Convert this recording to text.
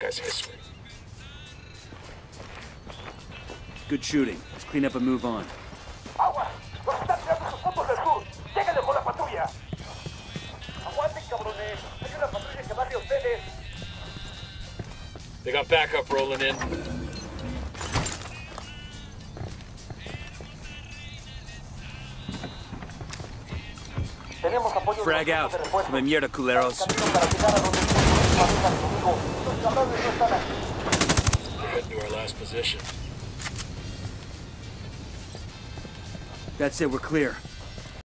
guy's history. Good shooting. Let's clean up and move on. ¡Agua! ¡Nos están tirando sus puntos del sur! ¡Lléguenle con la patrulla! ¡Aguanten, cabrones! ¡Hay una patrulla que va hacia ustedes! They got backup rolling in. Tenemos apoyo. Frag out. Come mierda, culeros. We're heading to our last position. That's it, we're clear.